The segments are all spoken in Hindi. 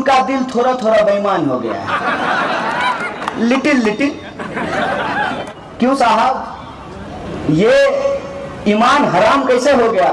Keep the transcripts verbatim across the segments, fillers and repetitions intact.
उनका दिल थोड़ा थोड़ा बेईमान हो गया है, लिटिल लिटिल। क्यों साहब, ये ईमान हराम कैसे हो गया?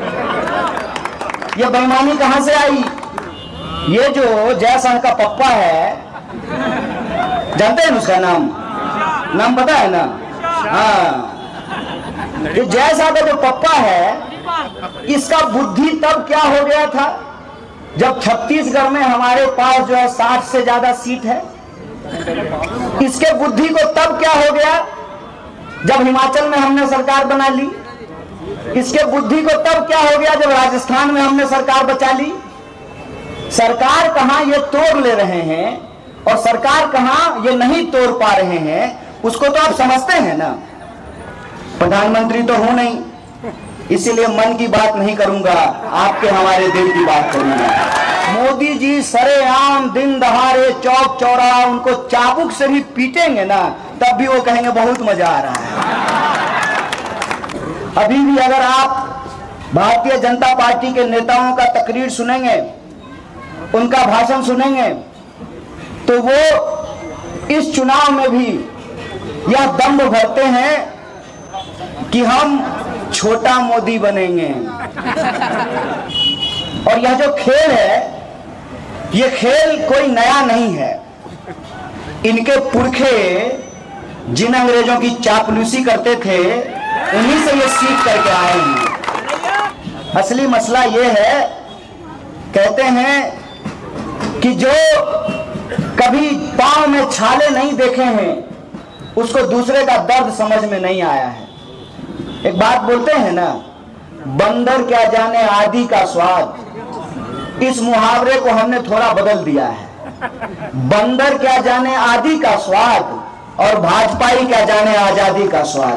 ये बेईमानी कहां से आई? ये जो जयशंकर का पप्पा है, जानते हैं उसका नाम? नाम पता है ना? हाँ, ये जयशंकर का जो पप्पा है, इसका बुद्धि तब क्या हो गया था जब छत्तीसगढ़ में हमारे पास जो है साठ से ज्यादा सीट है। इसके बुद्धि को तब क्या हो गया जब हिमाचल में हमने सरकार बना ली। इसके बुद्धि को तब क्या हो गया जब राजस्थान में हमने सरकार बचा ली। सरकार कहां ये तोड़ ले रहे हैं और सरकार कहां ये नहीं तोड़ पा रहे हैं, उसको तो आप समझते हैं ना। प्रधानमंत्री तो हूं नहीं, इसीलिए मन की बात नहीं करूंगा, आपके हमारे दिल की बात करूंगा। मोदी जी सरेआम दिन दहाड़े चौक चौराहा उनको चाबुक से भी पीटेंगे ना, तब भी वो कहेंगे बहुत मजा आ रहा है। अभी भी अगर आप भारतीय जनता पार्टी के नेताओं का तकरीर सुनेंगे, उनका भाषण सुनेंगे, तो वो इस चुनाव में भी यह दम्भ भरते हैं कि हम छोटा मोदी बनेंगे। और यह जो खेल है, यह खेल कोई नया नहीं है। इनके पुरखे जिन अंग्रेजों की चापलूसी करते थे, उन्हीं से ये सीख करके आए हैं। असली मसला ये है, कहते हैं कि जो कभी पांव में छाले नहीं देखे हैं, उसको दूसरे का दर्द समझ में नहीं आया है। एक बात बोलते हैं ना, बंदर क्या जाने आदि का स्वाद। इस मुहावरे को हमने थोड़ा बदल दिया है। बंदर क्या जाने आदि का स्वाद और भाजपाई क्या जाने आजादी का स्वाद।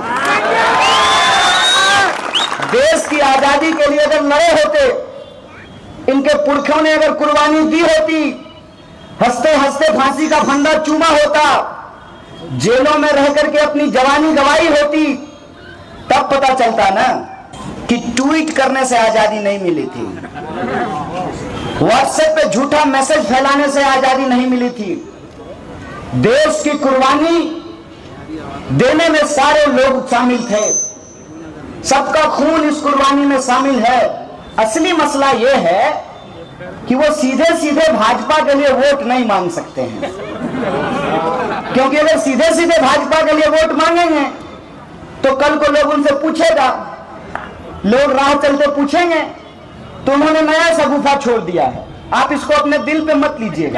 देश की आजादी के लिए अगर लड़े होते, इनके पुरखों ने अगर कुर्बानी दी होती, हंसते हंसते फांसी का फंदा चूमा होता, जेलों में रह करके अपनी जवानी गवाई होती, तब पता चलता ना कि ट्वीट करने से आजादी नहीं मिली थी, व्हाट्सएप पे झूठा मैसेज फैलाने से आजादी नहीं मिली थी। देश की कुर्बानी देने में सारे लोग शामिल थे, सबका खून इस कुर्बानी में शामिल है। असली मसला यह है कि वो सीधे सीधे भाजपा के लिए वोट नहीं मांग सकते हैं, क्योंकि अगर सीधे सीधे भाजपा के लिए वोट मांगेंगे तो कल को लोग उनसे पूछेगा, लोग राह चलते पूछेंगे, तो उन्होंने नया शगुफा छोड़ दिया है। आप इसको अपने दिल पे मत लीजिएगा।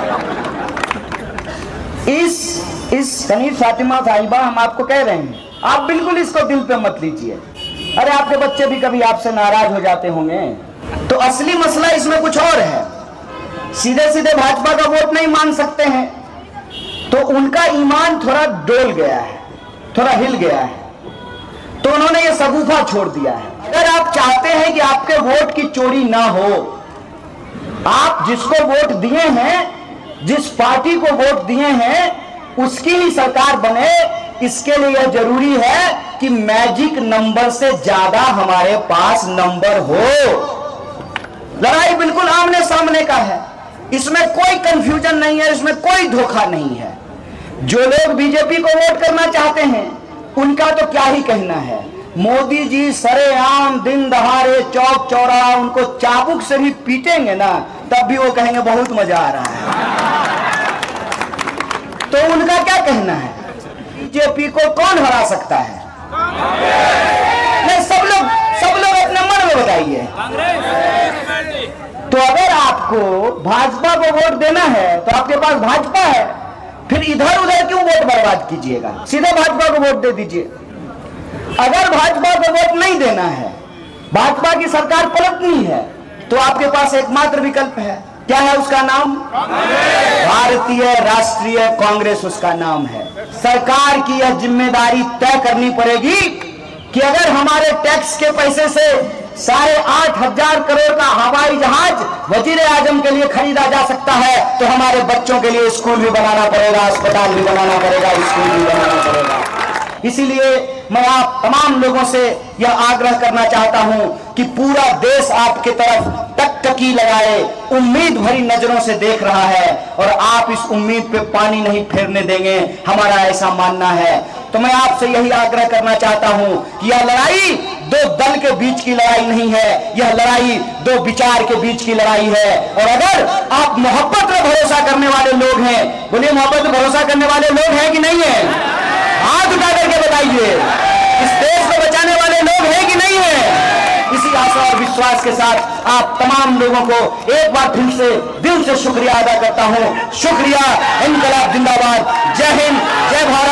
इस इस सनी फातिमा साहिबा, हम आपको कह रहे हैं, आप बिल्कुल इसको दिल पे मत लीजिए। अरे आपके बच्चे भी कभी आपसे नाराज हो जाते होंगे। तो असली मसला इसमें कुछ और है। सीधे सीधे भाजपा का वोट नहीं मांग सकते हैं, तो उनका ईमान थोड़ा डोल गया है, थोड़ा हिल गया है, तो उन्होंने ये शगुफा छोड़ दिया है। अगर आप चाहते हैं कि आपके वोट की चोरी ना हो, आप जिसको वोट दिए हैं, जिस पार्टी को वोट दिए हैं, उसकी ही सरकार बने, इसके लिए यह जरूरी है कि मैजिक नंबर से ज्यादा हमारे पास नंबर हो। लड़ाई बिल्कुल आमने सामने का है, इसमें कोई कंफ्यूजन नहीं है, इसमें कोई धोखा नहीं है। जो लोग बीजेपी को वोट करना चाहते हैं, उनका तो क्या ही कहना है। मोदी जी सरेआम दिन दहाड़े चौक चौराहा उनको चाबुक से भी पीटेंगे ना, तब भी वो कहेंगे बहुत मजा आ रहा है। तो उनका क्या कहना है? बीजेपी को कौन हरा सकता है? नहीं, सब लोग सब लोग अपने मन में बताइए। तो अगर आपको भाजपा को वोट देना है, तो आपके पास भाजपा है, फिर इधर उधर क्यों वोट बर्बाद कीजिएगा? सीधे भाजपा को वोट दे दीजिए। अगर भाजपा को वोट नहीं देना है, भाजपा की सरकार पलटनी है, तो आपके पास एकमात्र विकल्प है। क्या है उसका नाम? भारतीय राष्ट्रीय कांग्रेस उसका नाम है। सरकार की यह जिम्मेदारी तय करनी पड़ेगी कि अगर हमारे टैक्स के पैसे से साढ़े आठ हजार करोड़ का हवाई जहाज वजीर आजम के लिए खरीदा जा सकता है, तो हमारे बच्चों के लिए स्कूल भी बनाना पड़ेगा, अस्पताल भी बनाना पड़ेगा, स्कूल भी बनाना पड़ेगा। इसीलिए मैं आप तमाम लोगों से यह आग्रह करना चाहता हूं कि पूरा देश आपके तरफ टकटकी लगाए, उम्मीद भरी नजरों से देख रहा है और आप इस उम्मीद पे पानी नहीं फेरने देंगे, हमारा ऐसा मानना है। तो मैं आपसे यही आग्रह करना चाहता हूं कि यह लड़ाई दो दल के बीच की लड़ाई नहीं है, यह लड़ाई दो विचार के बीच की लड़ाई है। और अगर आप मोहब्बत पर भरोसा करने वाले लोग हैं, बोलिए मोहब्बत पर भरोसा करने वाले लोग हैं कि नहीं है? हाथ उठा करके बताइए। इस देश को बचाने वाले लोग हैं कि नहीं है? इसी आशा और विश्वास के साथ आप तमाम लोगों को एक बार फिर से दिल से शुक्रिया अदा करता हूं। शुक्रिया। इनकलाब जिंदाबाद। जय हिंद, जय भारत।